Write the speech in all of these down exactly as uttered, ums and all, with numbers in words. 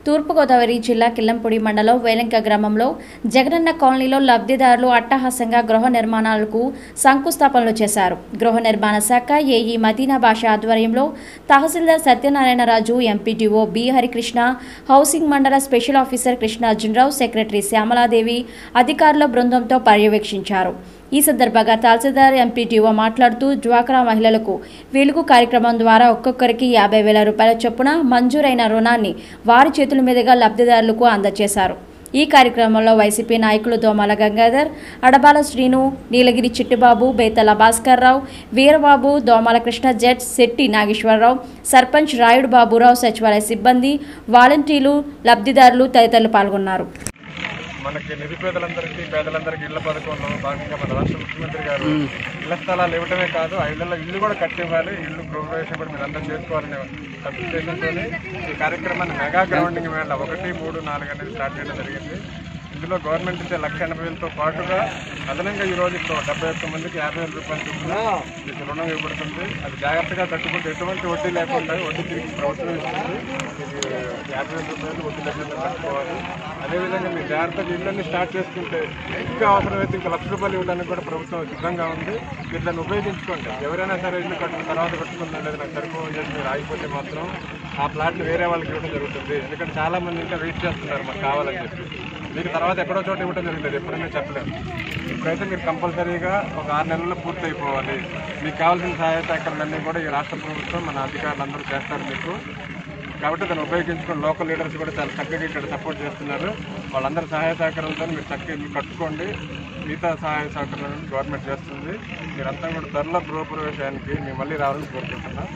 తూర్పుగోదావరి జిల్లా కిల్లంపూడి మండలం వేలంక గ్రామంలో జగనన్న కాలనీలో లబ్ధిదారులు అట్టహాసంగా గృహ నిర్మాణాలకు శంకుస్థాపనలు చేశారు. గృహ నిర్మాణ శాఖ ఏఈ మదీనా భాష ఆధ్వర్యంలో తహసీల్దార్ Satyanarayanaraju, MPDO B Harikrishna, housing మండల special officer Krishnarjunarao, secretary Shyamaladevi అధికారుల బృందంతో పర్యవేక్షించారు. ఈ సందర్భంగా తహసీల్దార్ ఎంపీడీఓ మాట్లాడుతూ డ్వాక్రా మహిళలకు వెలుగు కార్యక్రమం ద్వారా ఒక్కొక్కరికి యాభై వేల రూపాయల చొప్పున మంజూరైన రుణాన్ని వారి చేతుల మీదుగా లబ్ధిదారులకు అందజేశారు. ఈ కార్యక్రమంలో వైసీపీ నాయకులు దోమాల గంగాధర్, అడబాల శ్రీను, నీలగిరి చిట్టిబాబు, బేతల భాస్కర్ రావు, వీరబాబు, దోమాల కృష్ణ జెట్, శెట్టి నాగేశ్వరరావు, సర్పంచ్ రాయుడు బాబురావు, సచివాలయ సిబ్బంది, వాలంటీర్లు, లబ్ధిదారులు తదితరులు పాల్గొన్నారు. మనకి నిరుపేదలందరికీ పేదలందరికీ ఇళ్ల పథకంలో భాగంగా మన రాష్ట్ర ముఖ్యమంత్రి గారు ఇళ్ల స్థలాలు ఇవ్వటమే కాదు, ఆ ఇళ్లలో ఇల్లు కూడా కట్టివ్వాలి, ఇల్లు గృహప్రవేశం కూడా మీరు అంతా చేసుకోవాలనే ఉద్దేశంతో ఈ కార్యక్రమాన్ని మెగా గ్రౌండింగ్ వేళ ఒకటి మూడు నాలుగు అనేది స్టార్ట్ చేయడం జరిగింది. ఇందులో గవర్నమెంట్ ఇచ్చే లక్ష ఎనభై వేలతో పాటుగా అదనంగా ఈ రోజు ఇప్పుడు డెబ్బై ఒక్క మందికి యాభై వేల రూపాయల చొప్పున మీకు రుణం ఇవ్వబడుతుంది. అది జాగ్రత్తగా కట్టుకుంటే ఎటువంటి వడ్డీ లేకుండా వడ్డీ తిరిగి ప్రభుత్వం ఇస్తుంది. మీకు యాభై వేల రూపాయలు వడ్డీ లేకుండా కట్టుకోవాలి. అదేవిధంగా మీరు జాగ్రత్తగా ఇళ్ళని స్టార్ట్ చేసుకుంటే ఇంకా అవసరమైతే ఇంకా లక్ష రూపాయలు ఇవ్వడానికి కూడా ప్రభుత్వం సిద్ధంగా ఉంది. మీరు దాన్ని ఉపయోగించుకోండి. ఎవరైనా సరే ఇల్లు కట్టుకున్న తర్వాత కట్టుకుందాం లేదు నాకు సరిపోని చేసి మీరు ఆగిపోతే మాత్రం ఆ ప్లాట్ని వేరే వాళ్ళకి ఇవ్వడం జరుగుతుంది. ఎందుకంటే చాలామంది ఇంకా వెయిట్ చేస్తున్నారు మాకు కావాలని చెప్పి. మీకు తర్వాత ఎక్కడో చోట ఇవ్వడం జరుగుతుంది, ఎప్పుడైనా చెప్పలేదు. ఇప్పుడైతే మీరు కంపల్సరీగా ఒక ఆరు నెలల్లో పూర్తి అయిపోవాలి. మీకు కావాల్సిన సహాయ సహకారాలన్నీ కూడా ఈ రాష్ట్ర ప్రభుత్వం మన అధికారులందరూ చేస్తారు మీకు. కాబట్టి దాన్ని ఉపయోగించుకొని లోకల్ లీడర్స్ కూడా చాలా చక్కగా ఇక్కడ సపోర్ట్ చేస్తున్నారు. వాళ్ళందరూ సహాయ సహకారాలతో మీరు చక్కగా ఇల్లు కట్టుకోండి. మిగతా సహాయ సహకారాలను గవర్నమెంట్ చేస్తుంది. మీరంతా కూడా త్వరలో గృహప్రవేశానికి మేము మళ్ళీ రావాలని కోరుకుంటున్నాం.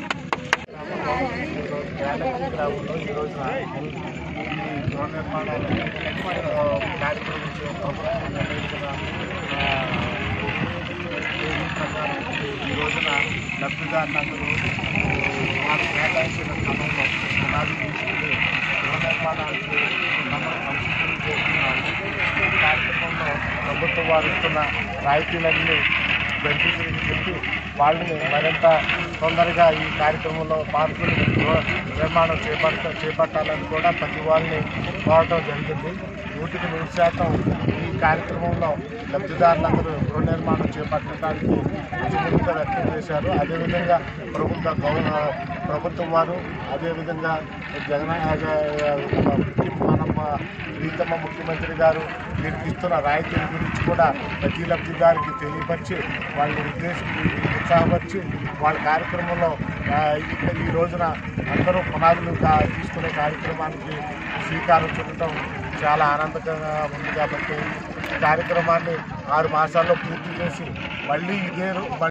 గ్రామంలో ఈ రోజున ఈ గృహ నిర్మాణాలు కార్యక్రమం ప్రకారం ఈ రోజున లబ్ధిదారులందరూ మాకు కేటాయించిన స్థలంలో పునాది తీసుకుని గృహ నిర్మాణాలకు సంసిద్ధం చేస్తున్నారు. ఈ కార్యక్రమంలో ప్రభుత్వం వారు ఇస్తున్న రాయితీలన్నీ బెనిఫిషరీకి చెప్పి వాళ్ళని మరింత తొందరగా ఈ కార్యక్రమంలో పాల్గొని గృహ నిర్మాణం చేపట్ట చేపట్టాలని కూడా ప్రతి వాళ్ళని కోరటం జరిగింది. నూటికి నూరు శాతం ఈ కార్యక్రమంలో లబ్ధిదారులందరూ గృహ నిర్మాణం చేపట్టడానికి సుముఖత వ్యక్తం చేశారు. అదేవిధంగా ప్రభుత్వ గౌరవ ప్రభుత్వం వారు అదేవిధంగా జగన్ మన ప్రీతమ ముఖ్యమంత్రి గారు వీరికి ఇస్తున్న రాయితీల గురించి కూడా ప్రతి లబ్ధిదారికి తెలియపరిచి వాళ్ళని ఉద్దేశించి ఉత్సాహపరిచి వాళ్ళ కార్యక్రమంలో ఈ రోజున అందరూ పునాదులు తీసుకునే కార్యక్రమానికి శ్రీకారం చుట్టడం చాలా ఆనందకరంగా ఉంది. కాబట్టి ఈ కార్యక్రమాన్ని ఆరు మాసాల్లో పూర్తి చేసి మళ్ళీ ఇదే